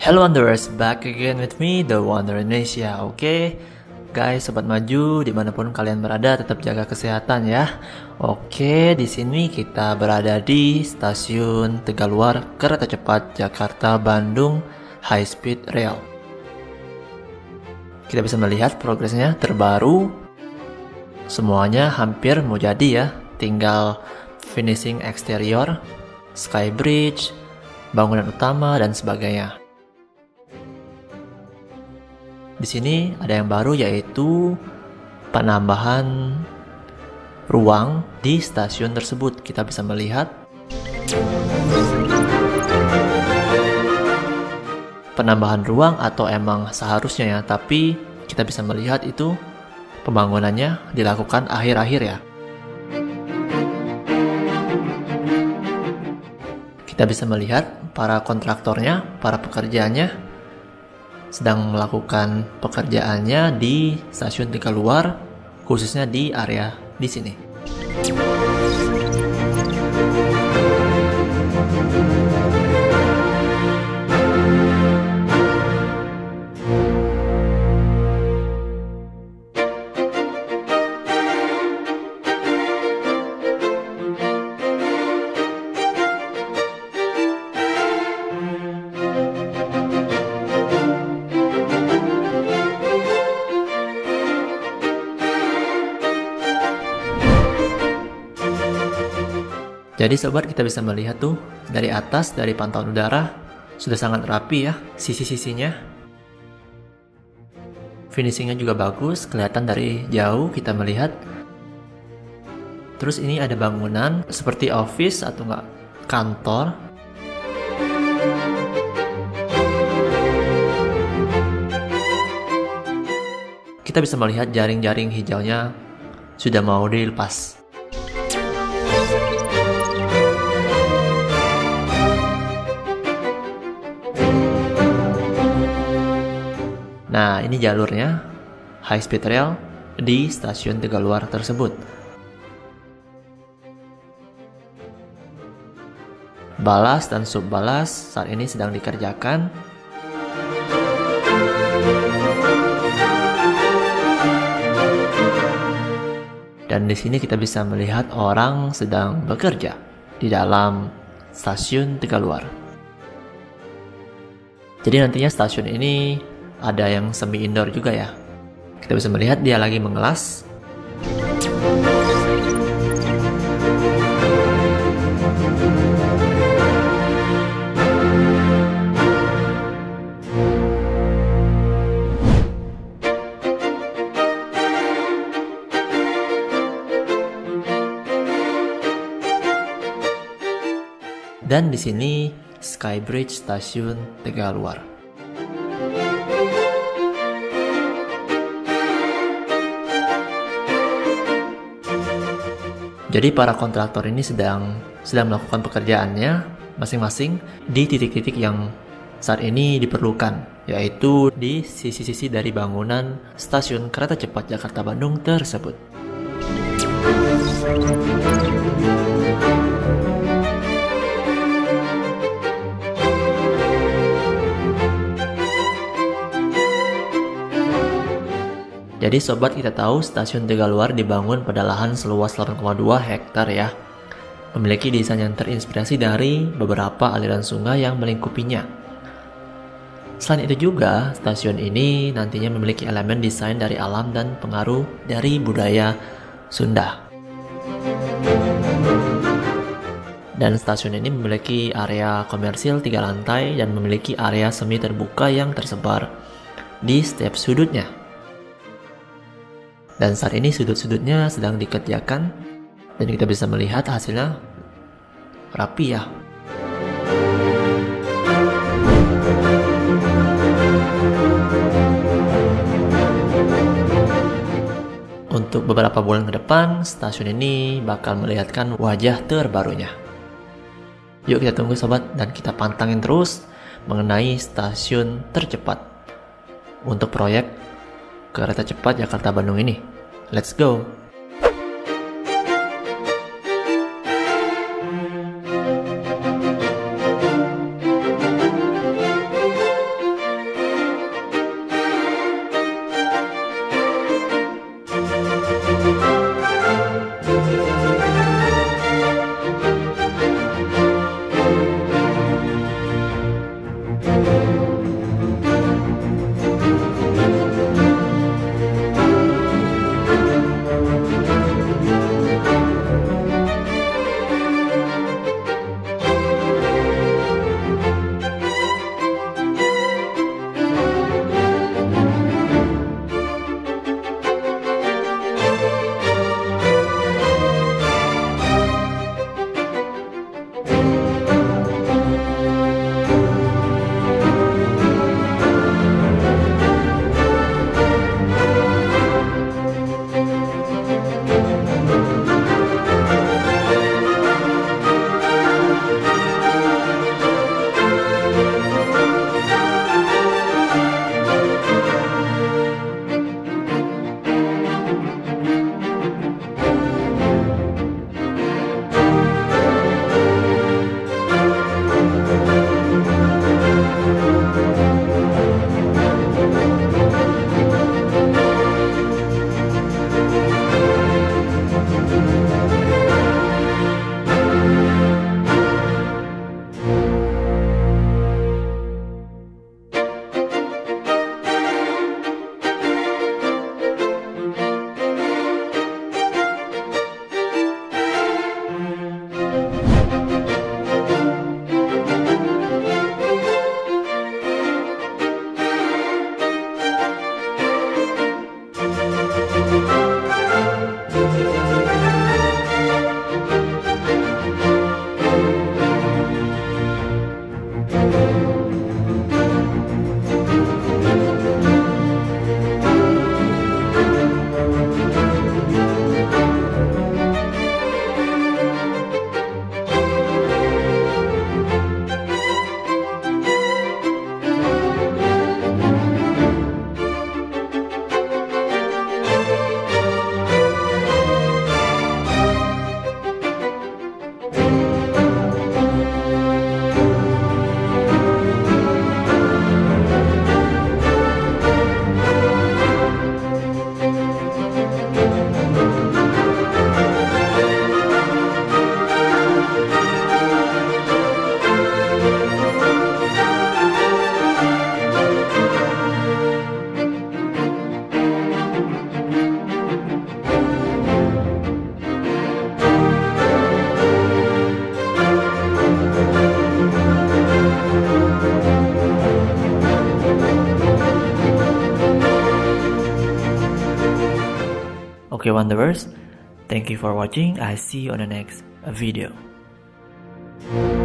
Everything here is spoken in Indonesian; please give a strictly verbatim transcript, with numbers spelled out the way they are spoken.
Hello Wanderers, back again with me, The Wonder Indonesia. Oke, okay? Guys, sobat maju, dimanapun kalian berada, tetap jaga kesehatan ya. Oke, di sini kita berada di stasiun Tegaluar Kereta Cepat Jakarta Bandung High Speed Rail. Kita bisa melihat progresnya terbaru. Semuanya hampir mau jadi ya. Tinggal finishing eksterior, sky bridge, bangunan utama dan sebagainya. Di sini ada yang baru, yaitu penambahan ruang di stasiun tersebut. Kita bisa melihat penambahan ruang, atau emang seharusnya ya, tapi kita bisa melihat itu pembangunannya dilakukan akhir-akhir ya. Kita bisa melihat para kontraktornya, para pekerjaannya sedang melakukan pekerjaannya di stasiun Tegaluar, khususnya di area di sini. Jadi sobat, kita bisa melihat tuh dari atas, dari pantauan udara sudah sangat rapi ya sisi-sisinya. Finishingnya juga bagus, kelihatan dari jauh kita melihat. Terus ini ada bangunan seperti office atau enggak kantor. Kita bisa melihat jaring-jaring hijaunya sudah mau dilepas. Nah, ini jalurnya high speed rail di stasiun Tegaluar tersebut. Balas dan subbalas saat ini sedang dikerjakan. Dan di sini kita bisa melihat orang sedang bekerja di dalam stasiun Tegaluar. Jadi nantinya stasiun ini ada yang semi indoor juga ya. Kita bisa melihat dia lagi mengelas. Dan di sini Skybridge Stasiun Tegaluar. Jadi para kontraktor ini sedang sedang melakukan pekerjaannya masing-masing di titik-titik yang saat ini diperlukan, yaitu di sisi-sisi dari bangunan stasiun kereta cepat Jakarta Bandung tersebut. Jadi sobat, kita tahu stasiun Tegaluar dibangun pada lahan seluas delapan koma dua hektar ya. Memiliki desain yang terinspirasi dari beberapa aliran sungai yang melingkupinya. Selain itu juga, stasiun ini nantinya memiliki elemen desain dari alam dan pengaruh dari budaya Sunda. Dan stasiun ini memiliki area komersil tiga lantai dan memiliki area semi terbuka yang tersebar di setiap sudutnya. Dan saat ini sudut-sudutnya sedang dikerjakan dan kita bisa melihat hasilnya rapi ya. Untuk beberapa bulan ke depan, stasiun ini bakal melihatkan wajah terbarunya. Yuk kita tunggu sobat, dan kita pantangin terus mengenai stasiun tercepat untuk proyek kereta cepat Jakarta Bandung ini. Let's go! Oke Wanderers, thank you for watching. I see you on the next video.